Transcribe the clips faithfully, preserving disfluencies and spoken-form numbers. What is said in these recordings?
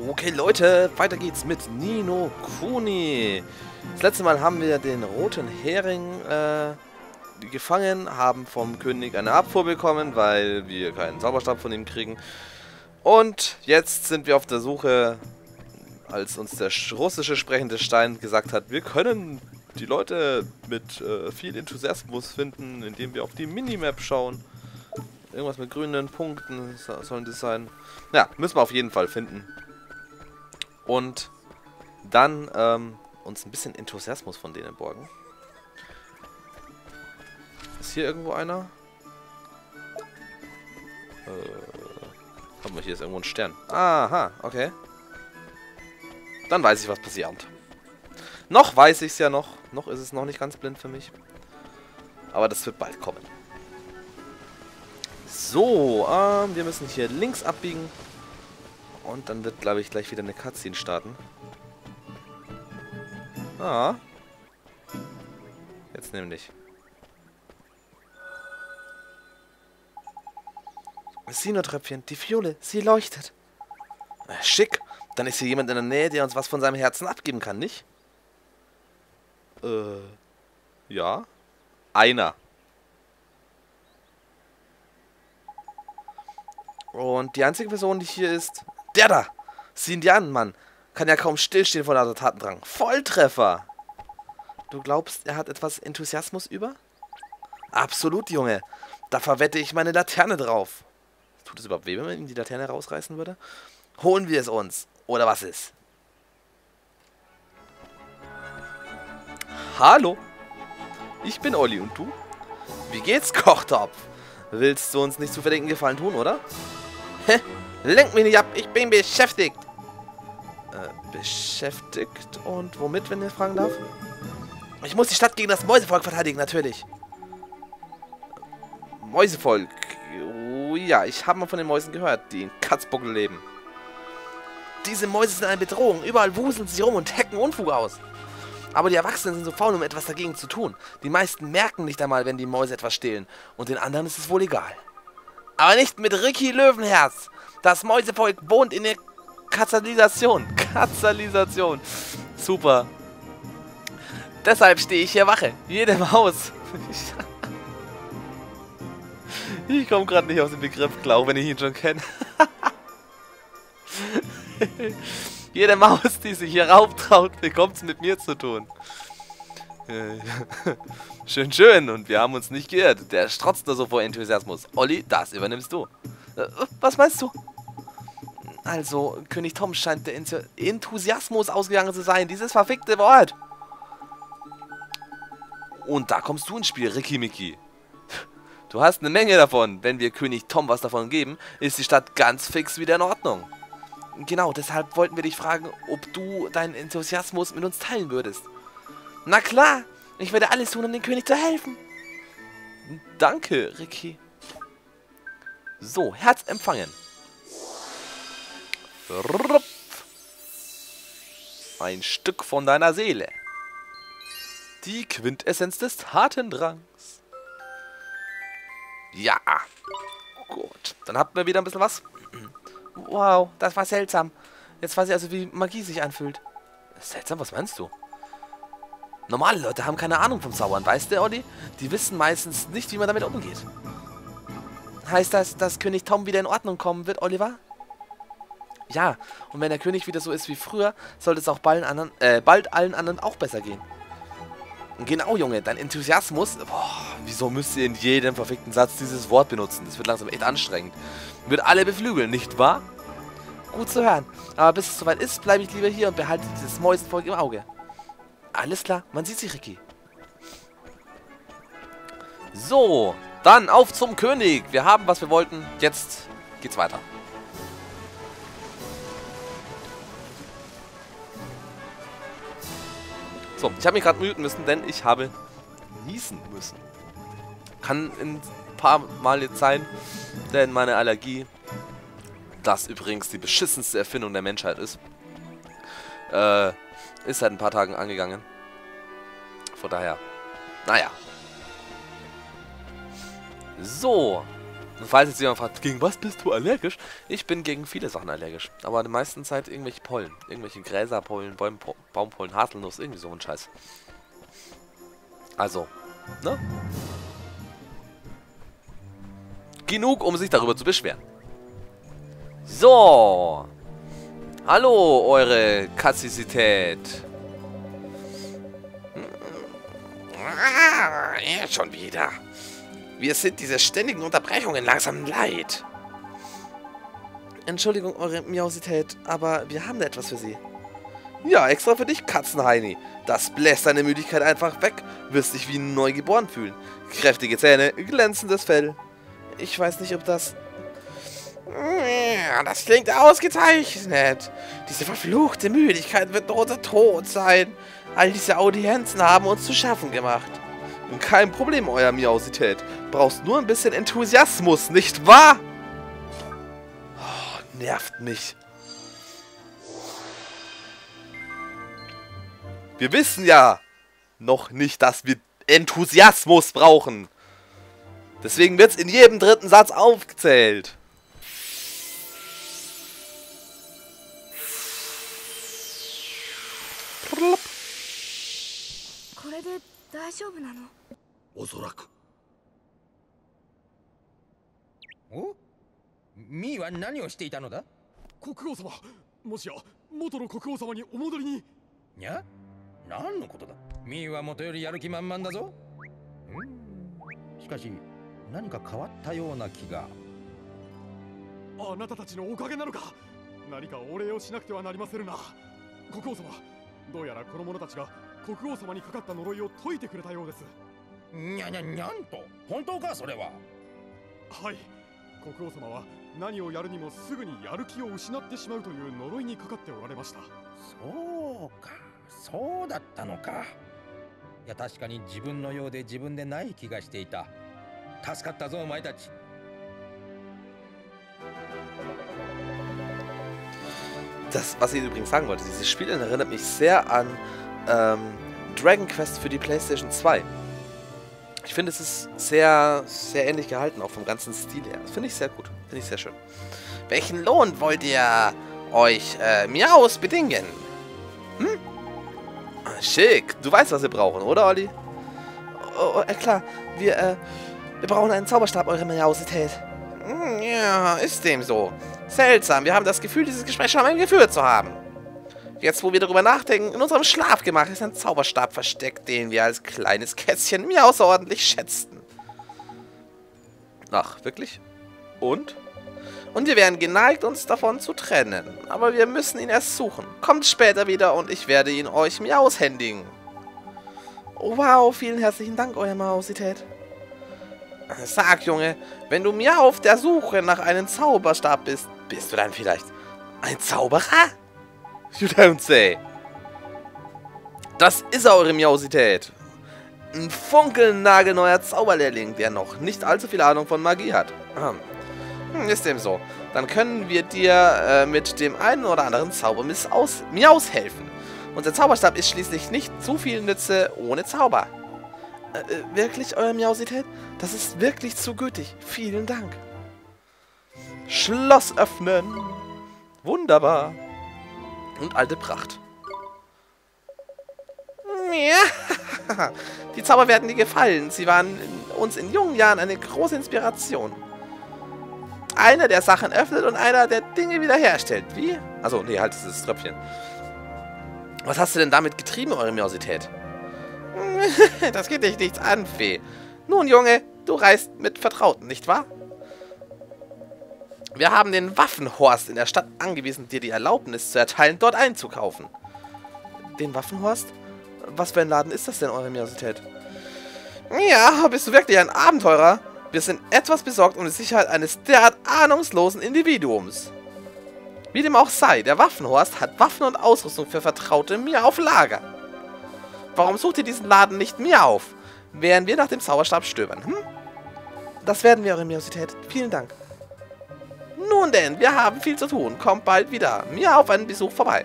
Okay, Leute, weiter geht's mit Ni no Kuni. Das letzte Mal haben wir den roten Hering äh, gefangen, haben vom König eine Abfuhr bekommen, weil wir keinen Zauberstab von ihm kriegen. Und jetzt sind wir auf der Suche, als uns der russische sprechende Stein gesagt hat, wir können die Leute mit äh, viel Enthusiasmus finden, indem wir auf die Minimap schauen. Irgendwas mit grünen Punkten sollen das sein. Ja, müssen wir auf jeden Fall finden. Und dann ähm, uns ein bisschen Enthusiasmus von denen borgen. Ist hier irgendwo einer? Äh, haben wir hier ist irgendwo ein Stern. Aha, okay. Dann weiß ich, was passiert. Noch weiß ich es ja noch. Noch ist es noch nicht ganz blind für mich. Aber das wird bald kommen. So, ähm, wir müssen hier links abbiegen. Und dann wird, glaube ich, gleich wieder eine Cutscene starten. Ah. Jetzt nämlich. Sinotröpfchen, die Fiole, sie leuchtet. Äh, schick. Dann ist hier jemand in der Nähe, der uns was von seinem Herzen abgeben kann, nicht? Äh, ja. Einer. Und die einzige Person, die hier ist, der da. Sieh ihn dir an, Mann. Kann ja kaum stillstehen vor der Tatendrang. Volltreffer. Du glaubst, er hat etwas Enthusiasmus über? Absolut, Junge. Da verwette ich meine Laterne drauf. Tut es überhaupt weh, wenn man ihm die Laterne rausreißen würde? Holen wir es uns. Oder was ist? Hallo. Ich bin Olli und du? Wie geht's, Kochtopf? Willst du uns nicht zufällig einen Gefallen tun, oder? Hä? Lenk mich nicht ab, ich bin beschäftigt. Äh, beschäftigt? Und womit, wenn ich fragen darf? Ich muss die Stadt gegen das Mäusevolk verteidigen, natürlich. Mäusevolk? Oh ja, ich habe mal von den Mäusen gehört, die in Katzbuckel leben. Diese Mäuse sind eine Bedrohung. Überall wuseln sie rum und hecken Unfug aus. Aber die Erwachsenen sind so faul, um etwas dagegen zu tun. Die meisten merken nicht einmal, wenn die Mäuse etwas stehlen. Und den anderen ist es wohl egal. Aber nicht mit Ricky Löwenherz. Das Mäusevolk wohnt in der Katzalisation. Katzalisation. Super. Deshalb stehe ich hier Wache. Jede Maus. Ich komme gerade nicht aus dem Begriff Klau, wenn ich ihn schon kenne. Jede Maus, die sich hier rauftraut, bekommt es mit mir zu tun. Schön, schön. Und wir haben uns nicht geirrt. Der strotzt nur so vor Enthusiasmus. Olli, das übernimmst du. Was meinst du? Also, König Tom scheint der Enthusiasmus ausgegangen zu sein. Dieses verfickte Wort. Und da kommst du ins Spiel, Ricky Mickey. Du hast eine Menge davon. Wenn wir König Tom was davon geben, ist die Stadt ganz fix wieder in Ordnung. Genau, deshalb wollten wir dich fragen, ob du deinen Enthusiasmus mit uns teilen würdest. Na klar, ich werde alles tun, um dem König zu helfen. Danke, Ricky. So, Herz empfangen. Ein Stück von deiner Seele. Die Quintessenz des Tatendrangs. Ja. Gut, dann habt ihr wieder ein bisschen was. Wow, das war seltsam. Jetzt weiß ich also, wie Magie sich anfühlt. Seltsam, was meinst du? Normale Leute haben keine Ahnung vom Zaubern, weißt du, Olli? Die wissen meistens nicht, wie man damit umgeht. Heißt das, dass König Tom wieder in Ordnung kommen wird, Oliver? Ja, und wenn der König wieder so ist wie früher, sollte es auch bald, anderen, äh, bald allen anderen auch besser gehen. Genau, Junge, dein Enthusiasmus... Boah, wieso müsst ihr in jedem verfickten Satz dieses Wort benutzen? Das wird langsam echt anstrengend. Wird alle beflügeln, nicht wahr? Gut zu hören. Aber bis es soweit ist, bleibe ich lieber hier und behalte dieses Mäusenvolk im Auge. Alles klar, man sieht sich, Ricky. So, dann auf zum König. Wir haben, was wir wollten. Jetzt geht's weiter. So, ich habe mich gerade muten müssen, denn ich habe niesen müssen. Kann ein paar Mal jetzt sein, denn meine Allergie, das übrigens die beschissenste Erfindung der Menschheit ist, äh, ist seit ein paar Tagen angegangen. Von daher, naja. So, Und falls jetzt jemand fragt, gegen was bist du allergisch? Ich bin gegen viele Sachen allergisch. Aber die meisten Zeit irgendwelche Pollen. Irgendwelche Gräserpollen, Baum, Baumpollen, Haselnuss, irgendwie so ein Scheiß. Also, ne? Genug, um sich darüber zu beschweren. So. Hallo, eure Kassisität. Ah, er schon wieder. Wir sind diese ständigen Unterbrechungen langsam leid. Entschuldigung, eure Miausität, aber wir haben da etwas für Sie. Ja, extra für dich, Katzenheini. Das bläst deine Müdigkeit einfach weg. Wirst dich wie neugeboren fühlen. Kräftige Zähne, glänzendes Fell. Ich weiß nicht, ob das... Ja, das klingt ausgezeichnet. Diese verfluchte Müdigkeit wird doch unser Tod sein. All diese Audienzen haben uns zu schaffen gemacht. Kein Problem, euer Miausität. Brauchst nur ein bisschen Enthusiasmus, nicht wahr? Oh, nervt mich. Wir wissen ja noch nicht, dass wir Enthusiasmus brauchen. Deswegen wird es in jedem dritten Satz aufgezählt. Oh? Miiは何をしていたのだ? 国王様、もしや元の国王様にお戻りに。 いや、何のことだ? ミーは元よりやる気満々だぞ。うん。しかし何か変わったような気が。 あなたたちのおかげなのか。何かお礼をしなくてはなりませんな。国王様、どうやらこの者たちが国王様にかかった呪いを解いてくれたようです。 にゃにゃにゃんと、本当かそれは。 はい。国王様は何をやるにもすぐにやる気を失ってしまうという呪いにかかっておられました。 そうか、そうだったのか。いや、確かに自分のようで自分でない気がしていた。助かったぞお前たち。 Das, was ich übrigens sagen wollte, dieses Spiel erinnert mich sehr an ähm, Dragon Quest für die PlayStation zwei. Ich finde, es ist sehr, sehr ähnlich gehalten, auch vom ganzen Stil her. Das finde ich sehr gut. Finde ich sehr schön. Welchen Lohn wollt ihr euch äh, Miaus bedingen? Hm? Schick. Du weißt, was wir brauchen, oder, Olli? Oh, äh, klar. Wir, äh, wir brauchen einen Zauberstab, eure Miausität. Hm, ja, ist dem so. Seltsam. Wir haben das Gefühl, dieses Gespräch schon einmal geführt zu haben. Jetzt, wo wir darüber nachdenken, in unserem Schlafgemach ist ein Zauberstab versteckt, den wir als kleines Kästchen mir außerordentlich schätzten. Ach, wirklich? Und? Und wir wären geneigt, uns davon zu trennen. Aber wir müssen ihn erst suchen. Kommt später wieder und ich werde ihn euch mir aushändigen. Oh, wow, vielen herzlichen Dank, euer Mausität. Sag, Junge, wenn du mir auf der Suche nach einem Zauberstab bist, bist du dann vielleicht ein Zauberer? You don't say. Das ist eure Miausität. Ein funkelnagelneuer Zauberlehrling, der noch nicht allzu viel Ahnung von Magie hat. Hm, ist dem so. Dann können wir dir äh, mit dem einen oder anderen Zauber aus Miaus helfen. Unser Zauberstab ist schließlich nicht zu viel Nütze ohne Zauber. Äh, wirklich, eure Miausität? Das ist wirklich zu gütig. Vielen Dank. Schloss öffnen. Wunderbar. Und alte Pracht. Ja. Die Zauber werden dir gefallen. Sie waren in uns in jungen Jahren eine große Inspiration. Einer, der Sachen öffnet und einer, der Dinge wiederherstellt. Wie? Achso, nee, halt dieses Tröpfchen. Was hast du denn damit getrieben, eure Miausität? Das geht dich nichts an, Fee. Nun, Junge, du reist mit Vertrauten, nicht wahr? Wir haben den Waffenhorst in der Stadt angewiesen, dir die Erlaubnis zu erteilen, dort einzukaufen. Den Waffenhorst? Was für ein Laden ist das denn, eure Miausität? Ja, bist du wirklich ein Abenteurer? Wir sind etwas besorgt um die Sicherheit eines derart ahnungslosen Individuums. Wie dem auch sei, der Waffenhorst hat Waffen und Ausrüstung für Vertraute mir auf Lager. Warum sucht ihr diesen Laden nicht mir auf, während wir nach dem Zauberstab stöbern, hm? Das werden wir, eure Miausität. Vielen Dank. Nun denn, wir haben viel zu tun. Kommt bald wieder mir auf einen Besuch vorbei.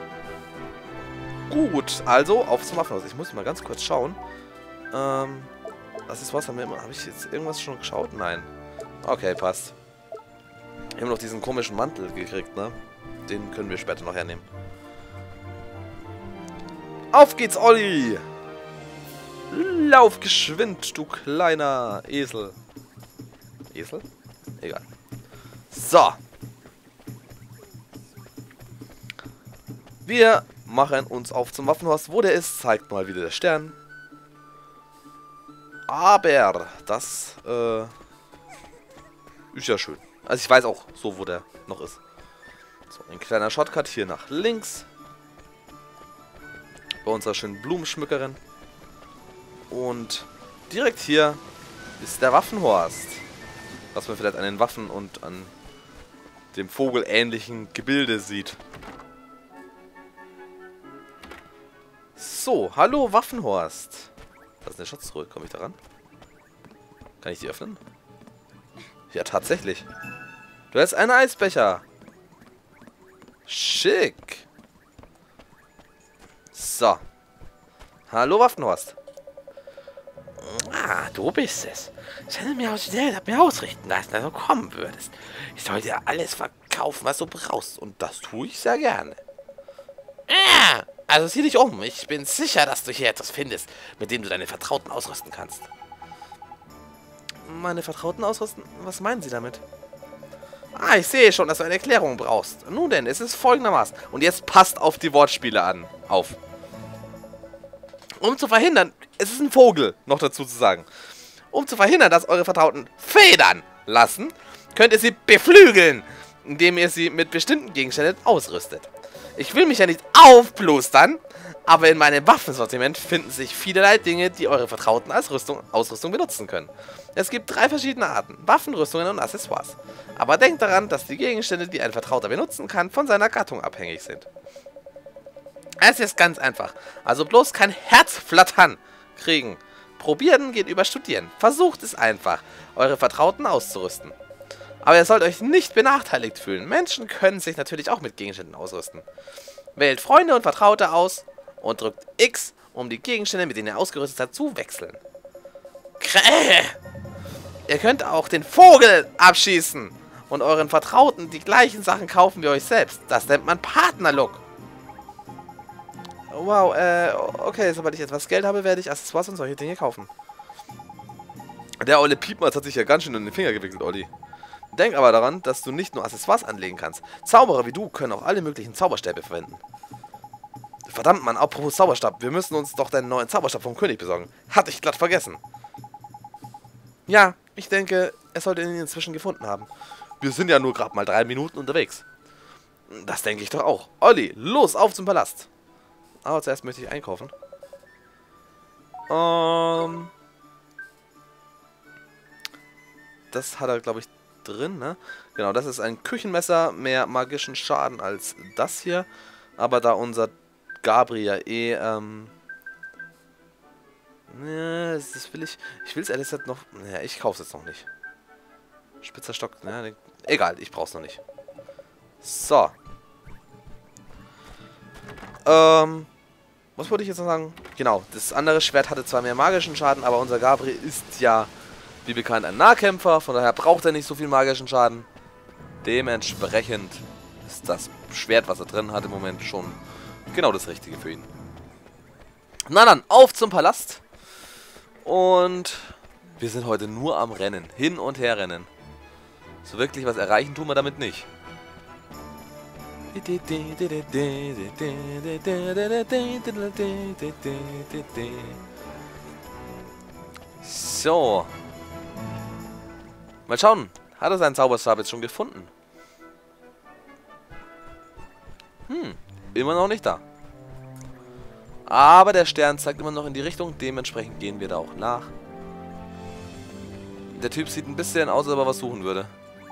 Gut, also auf zum Waffenhaus. Ich muss mal ganz kurz schauen. Ähm, das ist was, haben wir immer. Habe ich jetzt irgendwas schon geschaut? Nein. Okay, passt. Wir haben noch diesen komischen Mantel gekriegt, ne? Den können wir später noch hernehmen. Auf geht's, Olli! Lauf geschwind, du kleiner Esel. Esel? Egal. So. Wir machen uns auf zum Waffenhorst. Wo der ist, zeigt mal wieder der Stern. Aber das äh, ist ja schön. Also ich weiß auch so, wo der noch ist. So, ein kleiner Shortcut hier nach links. Bei unserer schönen Blumenschmückerin. Und direkt hier ist der Waffenhorst. Was man vielleicht an den Waffen und an dem vogelähnlichen Gebilde sieht. So, hallo Waffenhorst. Das ist eine Schatztruhe. Komme ich da ran? Kann ich die öffnen? Ja, tatsächlich. Du hast einen Eisbecher. Schick. So. Hallo Waffenhorst. Ah, du bist es. Ich hätte mir aus mir ausrichten lassen, dass du kommen würdest. Ich soll dir alles verkaufen, was du brauchst. Und das tue ich sehr gerne. Ah, also sieh dich um. Ich bin sicher, dass du hier etwas findest, mit dem du deine Vertrauten ausrüsten kannst. Meine Vertrauten ausrüsten? Was meinen Sie damit? Ah, ich sehe schon, dass du eine Erklärung brauchst. Nun denn, es ist folgendermaßen. Und jetzt passt auf die Wortspiele an. Auf. Um zu verhindern, es ist ein Vogel, noch dazu zu sagen. Um zu verhindern, dass eure Vertrauten federn lassen, könnt ihr sie beflügeln, indem ihr sie mit bestimmten Gegenständen ausrüstet. Ich will mich ja nicht aufplustern, aber in meinem Waffensortiment finden sich vielerlei Dinge, die eure Vertrauten als Rüstung, Ausrüstung benutzen können. Es gibt drei verschiedene Arten, Waffenrüstungen und Accessoires. Aber denkt daran, dass die Gegenstände, die ein Vertrauter benutzen kann, von seiner Gattung abhängig sind. Es ist ganz einfach. Also bloß kein Herzflattern kriegen. Probieren geht über Studieren. Versucht es einfach, eure Vertrauten auszurüsten. Aber ihr sollt euch nicht benachteiligt fühlen. Menschen können sich natürlich auch mit Gegenständen ausrüsten. Wählt Freunde und Vertraute aus und drückt X, um die Gegenstände, mit denen ihr ausgerüstet seid, zu wechseln. Kräh! Ihr könnt auch den Vogel abschießen und euren Vertrauten die gleichen Sachen kaufen wie euch selbst. Das nennt man Partnerlook. Wow, äh, okay, sobald ich etwas Geld habe, werde ich Accessoires und solche Dinge kaufen. Der olle Piepmatz hat sich ja ganz schön in den Finger gewickelt, Olli. Denk aber daran, dass du nicht nur Accessoires anlegen kannst. Zauberer wie du können auch alle möglichen Zauberstäbe verwenden. Verdammt, Mann, apropos Zauberstab, wir müssen uns doch deinen neuen Zauberstab vom König besorgen. Hatte ich glatt vergessen. Ja, ich denke, er sollte ihn inzwischen gefunden haben. Wir sind ja nur gerade mal drei Minuten unterwegs. Das denke ich doch auch. Olli, los, auf zum Palast. Aber zuerst möchte ich einkaufen. Ähm... Das hat er, glaube ich, drin, ne? Genau, das ist ein Küchenmesser, mehr magischen Schaden als das hier. Aber da unser Gabriel eh, ähm... Ne, das will ich... Ich will es ehrlich gesagt noch... Naja, ich kaufe es jetzt noch nicht. Spitzer Stock, ne? Egal, ich brauch's noch nicht. So. Ähm... Was wollte ich jetzt noch sagen? Genau, das andere Schwert hatte zwar mehr magischen Schaden, aber unser Gabriel ist ja, wie bekannt, ein Nahkämpfer. Von daher braucht er nicht so viel magischen Schaden. Dementsprechend ist das Schwert, was er drin hat im Moment, schon genau das Richtige für ihn. Na dann, auf zum Palast. Und wir sind heute nur am Rennen. Hin und her rennen. So wirklich was erreichen tun wir damit nicht. So. Mal schauen. Hat er seinen Zauberstab jetzt schon gefunden? Hm. Immer noch nicht da. Aber der Stern zeigt immer noch in die Richtung. Dementsprechend gehen wir da auch nach. Der Typ sieht ein bisschen aus, als ob er was suchen würde.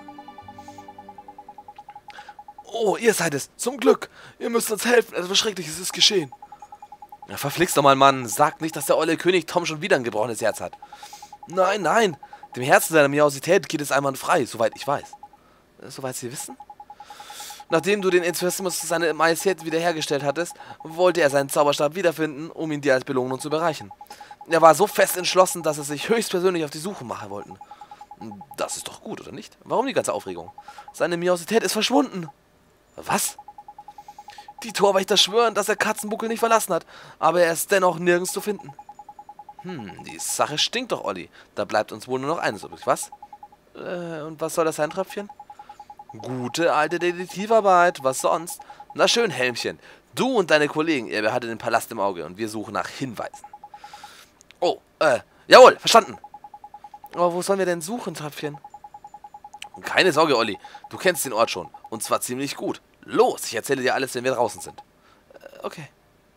Oh, ihr seid es. Zum Glück. Ihr müsst uns helfen. Etwas Schreckliches ist geschehen. Ja, verflixt doch mal, Mann. Sagt nicht, dass der olle König Tom schon wieder ein gebrochenes Herz hat. Nein, nein. Dem Herzen seiner Miosität geht es einwandfrei, soweit ich weiß. Soweit Sie wissen? Nachdem du den Enthusiasmus seiner Majestät wiederhergestellt hattest, wollte er seinen Zauberstab wiederfinden, um ihn dir als Belohnung zu überreichen. Er war so fest entschlossen, dass er sich höchstpersönlich auf die Suche machen wollte. Das ist doch gut, oder nicht? Warum die ganze Aufregung? Seine Miosität ist verschwunden. Was? Die Torwächter schwören, dass er Katzenbuckel nicht verlassen hat, aber er ist dennoch nirgends zu finden. Hm, die Sache stinkt doch, Olli. Da bleibt uns wohl nur noch eines übrig, was? Äh, und was soll das sein, Tröpfchen? Gute alte Detektivarbeit, was sonst? Na schön, Helmchen. Du und deine Kollegen, ihr behaltet den Palast im Auge und wir suchen nach Hinweisen. Oh, äh, jawohl, verstanden. Aber wo sollen wir denn suchen, Tröpfchen? Keine Sorge, Olli. Du kennst den Ort schon. Und zwar ziemlich gut. Los, ich erzähle dir alles, wenn wir draußen sind. Äh, okay.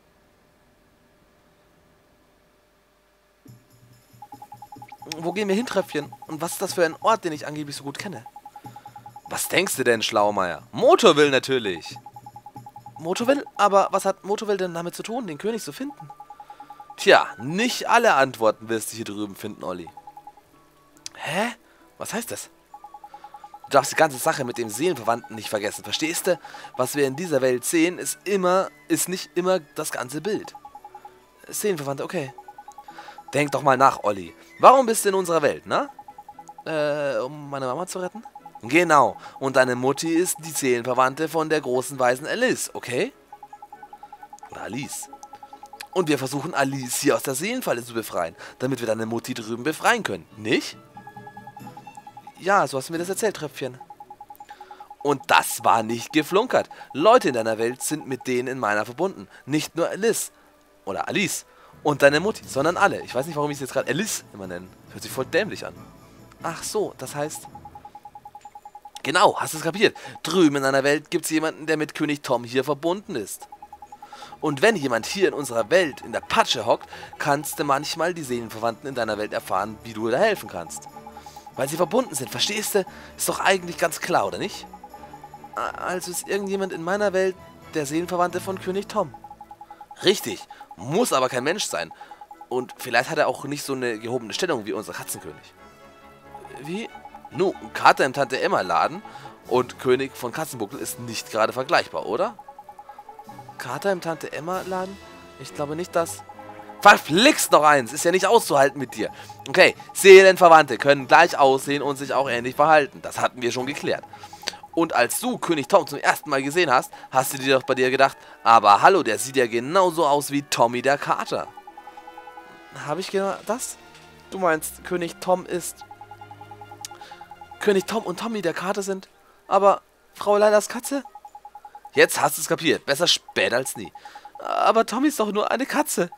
Wo gehen wir hin, Tröpfchen? Und was ist das für ein Ort, den ich angeblich so gut kenne? Was denkst du denn, Schlaumeier? Motorville natürlich. Motorville? Aber was hat Motorville denn damit zu tun, den König zu finden? Tja, nicht alle Antworten wirst du hier drüben finden, Olli. Hä? Was heißt das? Du darfst die ganze Sache mit dem Seelenverwandten nicht vergessen, verstehst du? Was wir in dieser Welt sehen, ist immer, ist nicht immer das ganze Bild. Seelenverwandte, okay. Denk doch mal nach, Olli. Warum bist du in unserer Welt, ne? Äh, um meine Mama zu retten? Genau. Und deine Mutti ist die Seelenverwandte von der großen weisen Alice, okay? Oder Alice. Und wir versuchen Alice hier aus der Seelenfalle zu befreien, damit wir deine Mutti drüben befreien können, nicht? Ja, so hast du mir das erzählt, Tröpfchen. Und das war nicht geflunkert. Leute in deiner Welt sind mit denen in meiner verbunden. Nicht nur Alice. Oder Alice. Und deine Mutti, sondern alle. Ich weiß nicht, warum ich sie jetzt gerade Alice immer nenne. Hört sich voll dämlich an. Ach so, das heißt... Genau, hast du es kapiert. Drüben in deiner Welt gibt es jemanden, der mit König Tom hier verbunden ist. Und wenn jemand hier in unserer Welt in der Patsche hockt, kannst du manchmal die Seelenverwandten in deiner Welt erfahren, wie du da helfen kannst. Weil sie verbunden sind, verstehst du? Ist doch eigentlich ganz klar, oder nicht? Also ist irgendjemand in meiner Welt der Seelenverwandte von König Tom. Richtig, muss aber kein Mensch sein. Und vielleicht hat er auch nicht so eine gehobene Stellung wie unser Katzenkönig. Wie? Nu, Kater im Tante-Emma-Laden und König von Katzenbuckel ist nicht gerade vergleichbar, oder? Kater im Tante-Emma-Laden? Ich glaube nicht, dass... Verflixt noch eins! Ist ja nicht auszuhalten mit dir. Okay, Seelenverwandte können gleich aussehen und sich auch ähnlich verhalten. Das hatten wir schon geklärt. Und als du König Tom zum ersten Mal gesehen hast, hast du dir doch bei dir gedacht, aber hallo, der sieht ja genauso aus wie Tommy der Kater. Habe ich genau das? Du meinst, König Tom ist... König Tom und Tommy der Kater sind, aber Frau Lailas Katze? Jetzt hast du es kapiert. Besser spät als nie. Aber Tommy ist doch nur eine Katze.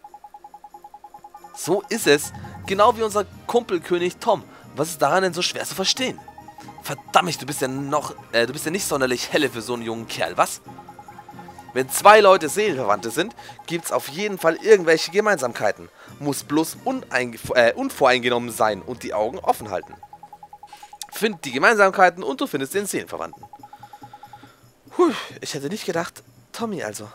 So ist es. Genau wie unser Kumpel König Tom. Was ist daran denn so schwer zu verstehen? Verdammt, du bist ja noch, äh, du bist ja nicht sonderlich helle für so einen jungen Kerl, was? Wenn zwei Leute Seelenverwandte sind, gibt es auf jeden Fall irgendwelche Gemeinsamkeiten. Muss bloß äh, unvoreingenommen sein und die Augen offen halten. Find die Gemeinsamkeiten und du findest den Seelenverwandten. Puh, ich hätte nicht gedacht, Tommy also.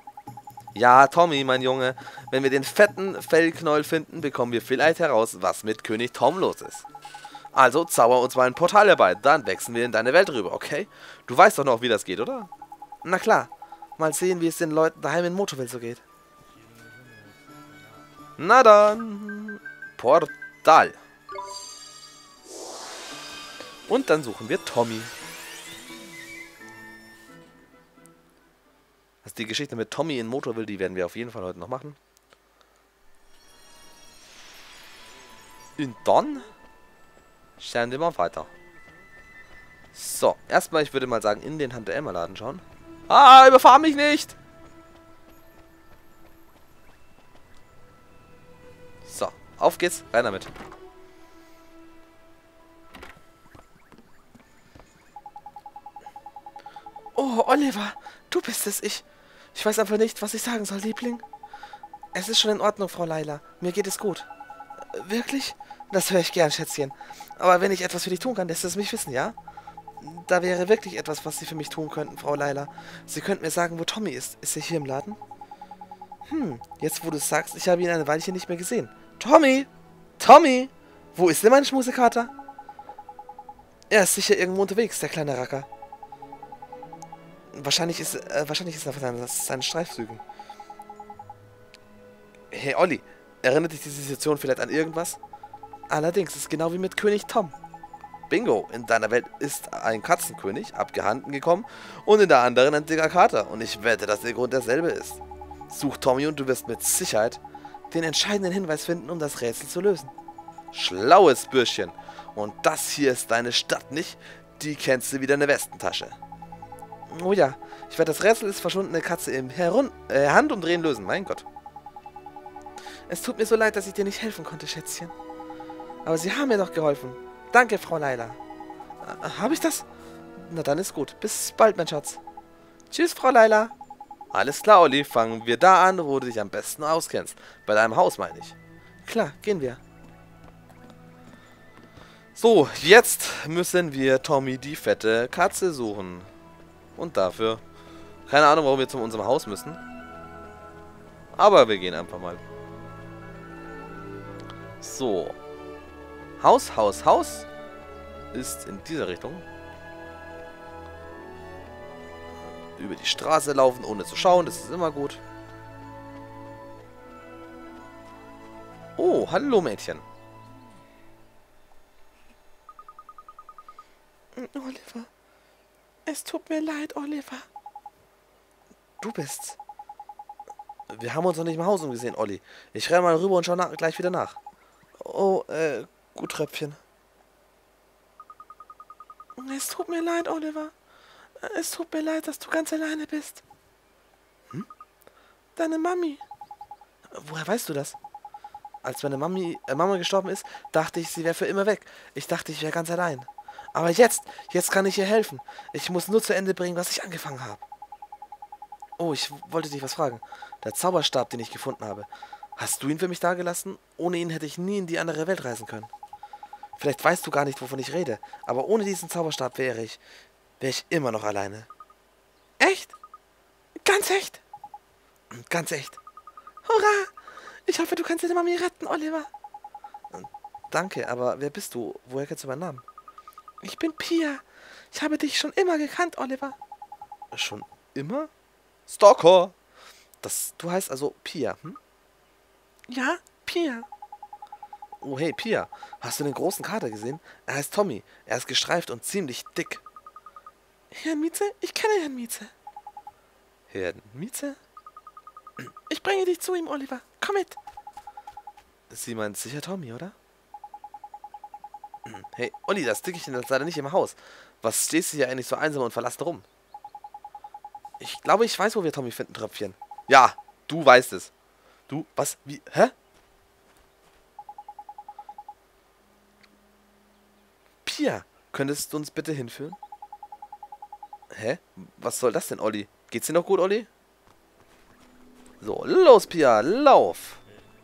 Ja, Tommy, mein Junge, wenn wir den fetten Fellknäuel finden, bekommen wir vielleicht heraus, was mit König Tom los ist. Also zauber uns mal ein Portal herbei, dann wechseln wir in deine Welt rüber, okay? Du weißt doch noch, wie das geht, oder? Na klar, mal sehen, wie es den Leuten daheim in Motorville so geht. Na dann, Portal. Und dann suchen wir Tommy. Also die Geschichte mit Tommy in Motorville, die werden wir auf jeden Fall heute noch machen. Und dann schauen wir mal weiter. So, erstmal, ich würde mal sagen, in den Tante-Emma-Laden schauen. Ah, überfahr mich nicht! So, auf geht's, rein damit. Oh, Oliver, du bist es, ich. Ich weiß einfach nicht, was ich sagen soll, Liebling. Es ist schon in Ordnung, Frau Laila. Mir geht es gut. Äh, wirklich? Das höre ich gern, Schätzchen. Aber wenn ich etwas für dich tun kann, lässt es mich wissen, ja? Da wäre wirklich etwas, was Sie für mich tun könnten, Frau Laila. Sie könnten mir sagen, wo Tommy ist. Ist er hier im Laden? Hm, jetzt wo du es sagst, ich habe ihn eine Weilchen nicht mehr gesehen. Tommy! Tommy! Wo ist denn mein Schmusekater? Er ist sicher irgendwo unterwegs, der kleine Racker. Wahrscheinlich ist, äh, wahrscheinlich ist er auf seinen, seinen Streifzügen. Hey Olli, erinnert dich diese Situation vielleicht an irgendwas? Allerdings, es ist genau wie mit König Tom. Bingo, in deiner Welt ist ein Katzenkönig abgehanden gekommen und in der anderen ein dicker Kater. Und ich wette, dass der Grund derselbe ist. Such Tommy und du wirst mit Sicherheit den entscheidenden Hinweis finden, um das Rätsel zu lösen. Schlaues Bürschchen. Und das hier ist deine Stadt nicht? Die kennst du wie deine Westentasche. Oh ja, ich werde das Rätsel ist verschwundene Katze im Herun äh, Handumdrehen lösen. Mein Gott. Es tut mir so leid, dass ich dir nicht helfen konnte, Schätzchen. Aber Sie haben mir doch geholfen. Danke, Frau Laila. Äh, Habe ich das? Na dann ist gut. Bis bald, mein Schatz. Tschüss, Frau Laila. Alles klar, Olli. Fangen wir da an, wo du dich am besten auskennst. Bei deinem Haus, meine ich. Klar, gehen wir. So, jetzt müssen wir Tommy die fette Katze suchen. Und dafür... Keine Ahnung, warum wir zu unserem Haus müssen. Aber wir gehen einfach mal. So. Haus, Haus, Haus ist in dieser Richtung. Über die Straße laufen, ohne zu schauen, das ist immer gut. Oh, hallo Mädchen. Oliver. Es tut mir leid, Oliver. Du bist's. Wir haben uns noch nicht im Haus umgesehen, Olli. Ich renne mal rüber und schaue gleich wieder nach. Oh, äh, gut, Tröpfchen. Es tut mir leid, Oliver. Es tut mir leid, dass du ganz alleine bist. Hm? Deine Mami. Woher weißt du das? Als meine Mami, äh, Mama gestorben ist, dachte ich, sie wäre für immer weg. Ich dachte, ich wäre ganz allein. Aber jetzt, jetzt kann ich ihr helfen. Ich muss nur zu Ende bringen, was ich angefangen habe. Oh, ich wollte dich was fragen. Der Zauberstab, den ich gefunden habe. Hast du ihn für mich dagelassen? Ohne ihn hätte ich nie in die andere Welt reisen können. Vielleicht weißt du gar nicht, wovon ich rede. Aber ohne diesen Zauberstab wäre ich, wäre ich immer noch alleine. Echt? Ganz echt? Ganz echt. Hurra! Ich hoffe, du kannst deine Mami retten, Oliver. Danke, aber wer bist du? Woher kennst du meinen Namen? Ich bin Pia. Ich habe dich schon immer gekannt, Oliver. Schon immer? Stalker! Das, du heißt also Pia, hm? Ja, Pia. Oh, hey, Pia. Hast du den großen Kater gesehen? Er heißt Tommy. Er ist gestreift und ziemlich dick. Herr Mieze? Ich kenne Herrn Mieze. Herrn Mieze? Ich bringe dich zu ihm, Oliver. Komm mit. Sie meint sicher Tommy, oder? Hey, Olli, das Dickerchen ist leider nicht im Haus. Was stehst du hier eigentlich so einsam und verlassen rum? Ich glaube, ich weiß, wo wir Tommy finden, Tröpfchen. Ja, du weißt es. Du, was, wie, hä? Pia, könntest du uns bitte hinführen? Hä? Was soll das denn, Olli? Geht's dir noch gut, Olli? So, los, Pia, lauf!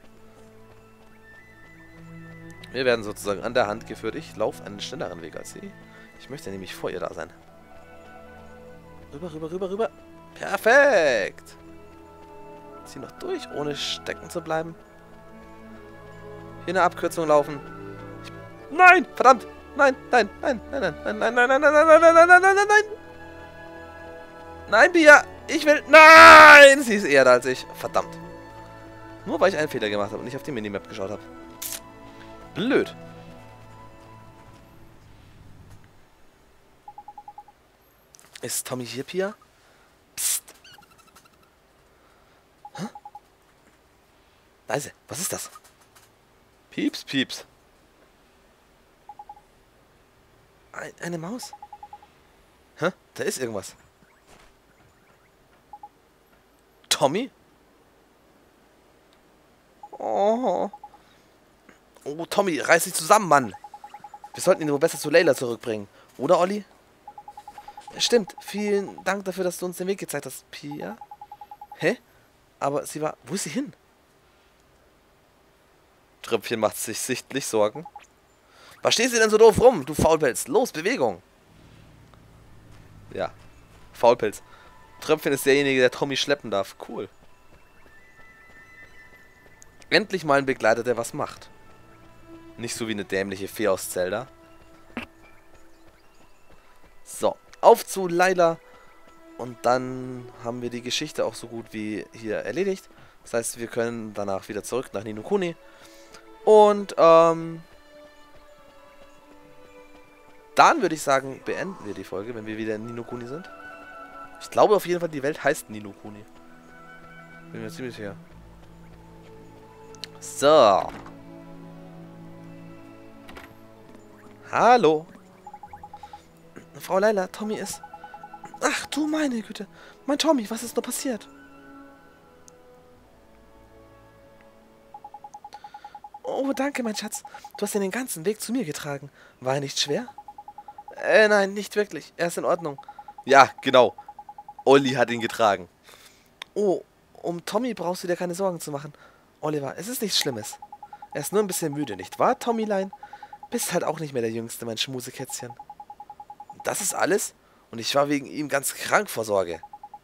Wir werden sozusagen an der Hand geführt. Ich laufe einen schnelleren Weg als sie. Ich möchte nämlich vor ihr da sein. Rüber, rüber, rüber, rüber. Perfekt! Zieh noch durch, ohne stecken zu bleiben. Hier eine Abkürzung laufen. Ich, nein! Verdammt! Nein, nein, nein, nein, nein, nein, nein, nein, nein, nein, nein, nein, nein, nein, nein, nein, nein! Nein, Pia! Ich will... Nein! Sie ist eher da als ich. Verdammt. Nur weil ich einen Fehler gemacht habe und nicht auf die Minimap geschaut habe. Blöd. Ist Tommy hier, Pia? Psst. Hä? Leise. Was ist das? Pieps, pieps. Ein, eine Maus. Hä? Da ist irgendwas. Tommy? Oh. Oh, Tommy, reiß dich zusammen, Mann. Wir sollten ihn wohl besser zu Layla zurückbringen. Oder, Olli? Stimmt. Vielen Dank dafür, dass du uns den Weg gezeigt hast, Pia. Hä? Aber sie war... Wo ist sie hin? Tröpfchen macht sich sichtlich Sorgen. Was stehst du denn so doof rum, du Faulpelz? Los, Bewegung! Ja, Faulpelz. Tröpfchen ist derjenige, der Tommy schleppen darf. Cool. Endlich mal ein Begleiter, der was macht. Nicht so wie eine dämliche Fee aus Zelda. So, auf zu Layla. Und dann haben wir die Geschichte auch so gut wie hier erledigt. Das heißt, wir können danach wieder zurück nach Ni no Kuni. Und, ähm... dann würde ich sagen, beenden wir die Folge, wenn wir wieder in Ni no Kuni sind. Ich glaube auf jeden Fall, die Welt heißt Ni no Kuni. Bin mir ziemlich sicher. So. Hallo. Frau Layla, Tommy ist... Ach du meine Güte. Mein Tommy, was ist nur passiert? Oh, danke, mein Schatz. Du hast ihn den ganzen Weg zu mir getragen. War er nicht schwer? Äh, nein, nicht wirklich. Er ist in Ordnung. Ja, genau. Olli hat ihn getragen. Oh, um Tommy brauchst du dir keine Sorgen zu machen. Oliver, es ist nichts Schlimmes. Er ist nur ein bisschen müde, nicht wahr, Tommylein? Bist halt auch nicht mehr der Jüngste, mein Schmusekätzchen. Das ist alles? Und ich war wegen ihm ganz krank vor Sorge.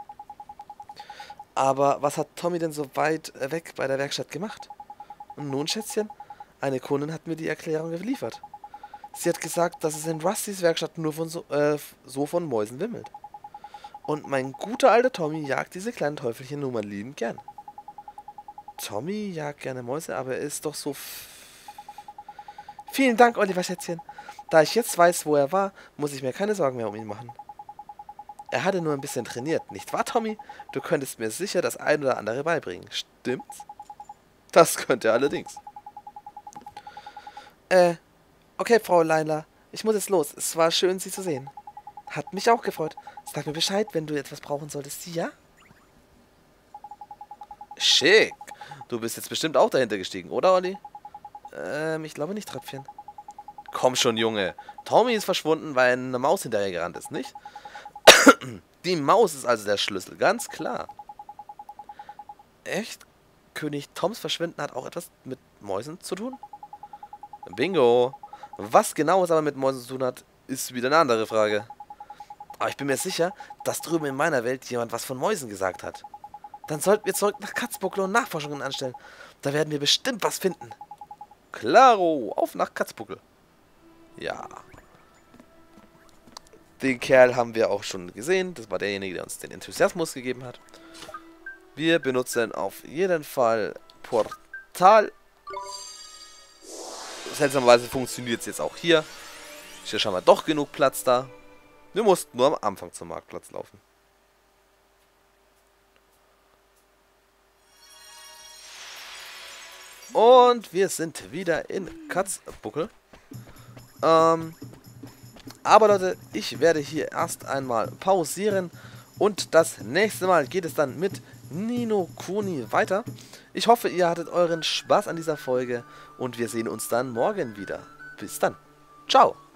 Aber was hat Tommy denn so weit weg bei der Werkstatt gemacht? Und nun, Schätzchen? Eine Kundin hat mir die Erklärung geliefert. Sie hat gesagt, dass es in Rustys Werkstatt nur von so, äh, so von Mäusen wimmelt. Und mein guter alter Tommy jagt diese kleinen Teufelchen nun mal liebend gern. Tommy jagt gerne Mäuse, aber er ist doch so... F Vielen Dank, Oliver, Schätzchen. Da ich jetzt weiß, wo er war, muss ich mir keine Sorgen mehr um ihn machen. Er hatte nur ein bisschen trainiert, nicht wahr, Tommy? Du könntest mir sicher das ein oder andere beibringen, stimmt's? Das könnte er allerdings. Äh, okay, Frau Layla. Ich muss jetzt los. Es war schön, Sie zu sehen. Hat mich auch gefreut. Sag mir Bescheid, wenn du etwas brauchen solltest. Ja? Schick. Du bist jetzt bestimmt auch dahinter gestiegen, oder, Olli? Ähm, ich glaube nicht, Tröpfchen. Komm schon, Junge. Tommy ist verschwunden, weil eine Maus hinterher gerannt ist, nicht? Die Maus ist also der Schlüssel, ganz klar. Echt? König Toms Verschwinden hat auch etwas mit Mäusen zu tun? Bingo. Was genau es aber mit Mäusen zu tun hat, ist wieder eine andere Frage. Aber ich bin mir sicher, dass drüben in meiner Welt jemand was von Mäusen gesagt hat. Dann sollten wir zurück nach Katzbuckel und Nachforschungen anstellen. Da werden wir bestimmt was finden. Klaro, auf nach Katzbuckel. Ja. Den Kerl haben wir auch schon gesehen. Das war derjenige, der uns den Enthusiasmus gegeben hat. Wir benutzen auf jeden Fall Portal. Seltsamerweise funktioniert es jetzt auch hier. Hier schon mal doch genug Platz da. Wir mussten nur am Anfang zum Marktplatz laufen. Und wir sind wieder in Katzbuckel. Ähm, aber Leute, ich werde hier erst einmal pausieren. Und das nächste Mal geht es dann mit Ni no Kuni weiter. Ich hoffe, ihr hattet euren Spaß an dieser Folge. Und wir sehen uns dann morgen wieder. Bis dann. Ciao.